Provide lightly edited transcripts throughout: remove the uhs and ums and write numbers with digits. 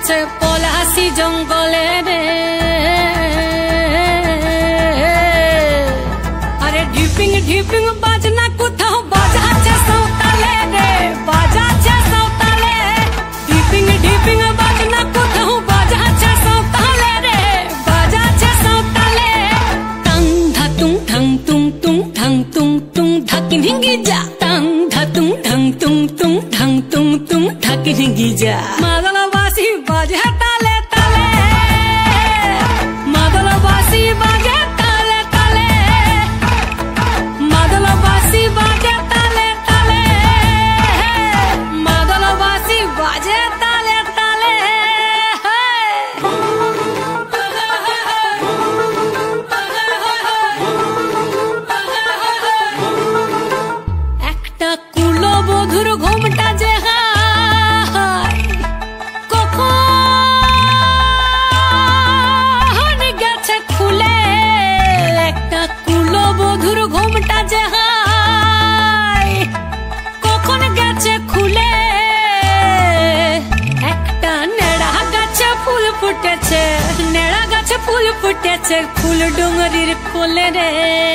আছে পলাশি জঙ্গলে রে। আরে ঢিপিং ঢিপিং বাজনা কোথাও বাজাচ্ছে সাঁওতালে রে, বাজাচ্ছে সাঁওতালে। ঢিপিং ঢিপিং বাজনা কোথাও বাজাচ্ছে সাঁওতালে রে, বাজাচ্ছে সাঁওতালে। টাং ধাতুং ঠাং তুং তুং ঠাং তুং তুং ধাকিন হিঙ্গি যা। টাং ধাতুং ঠাং তুং তুং ঠাং তুং তুং ধাকিন হিঙ্গি যা। মাদলবাসী বাজে তালে তালে, মাদলবাসী বাজে তালে তালে, মাদলবাসী বাজে তালে তালে, মাদলবাসী বাজে তালে তালে। একটা কুলবধূর ঘোমটা যে গেছে খুলে, একটা কুলবধূর ঘোমটা যে কখন গেছে খুলে। একটা নেড়া গাছে ফুল ফুটেছে, নেড়া গাছে ফুল ফুটেছে ফুল ডুঙরির কোলে রে।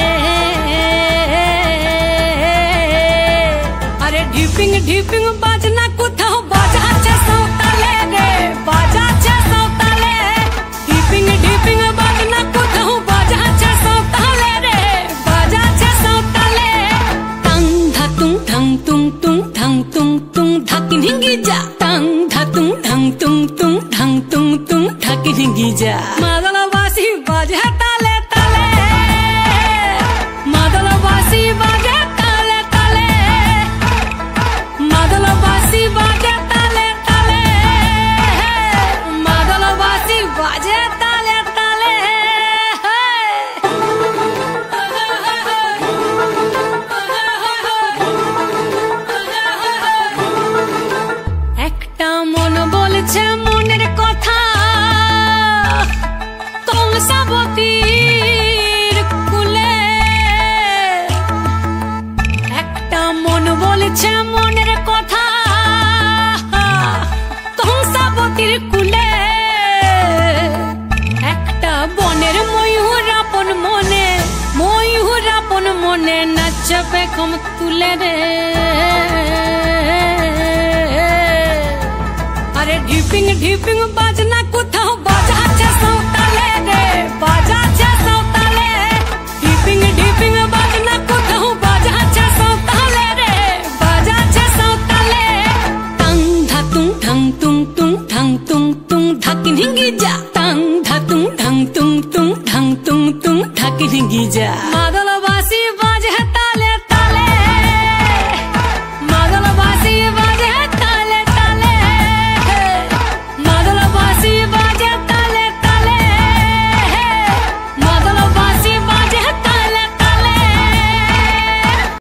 আরে ঢিপিং ঢিপিং বাজনা কোথাও বাজাচ্ছে সাঁওতালে রে, বাজাচ্ছে সাঁওতালে। ঢিপিং ঢিপিং বাজনা কোথাও বাজাচ্ছে সাঁওতালে রে, বাজাচ্ছে সাঁওতালে। টাং ধাতুং ঠাং তুং তুং ঠাং তুং তুং ধাকিন হিঙ্গি যা। টাং ধাতুং ঠাং তুং তুং ঠাং তুং তুং ধাকিন হিঙ্গি যা। মাদলবাসী বাজে তালে তালে, মাদলবাসী বাজে তালে তালে, মাদলবাসী বাজে তালে তালে, মাদলবাসী বাজে তালে তালে। একটা মন বলছে মনের কথা কংসাবতীর কুলে। একটা মন বলছে মনের কথা কংসাবতীর কুলে। একটা বনের ময়ূর আপন মনে, ময়ূর আপন মনে নাচবে কম তুলে রে। আরে ঢিপিং ঢিপিং বাজনা কোথাও বাজাচ্ছে সাঁওতালে রে, বাজা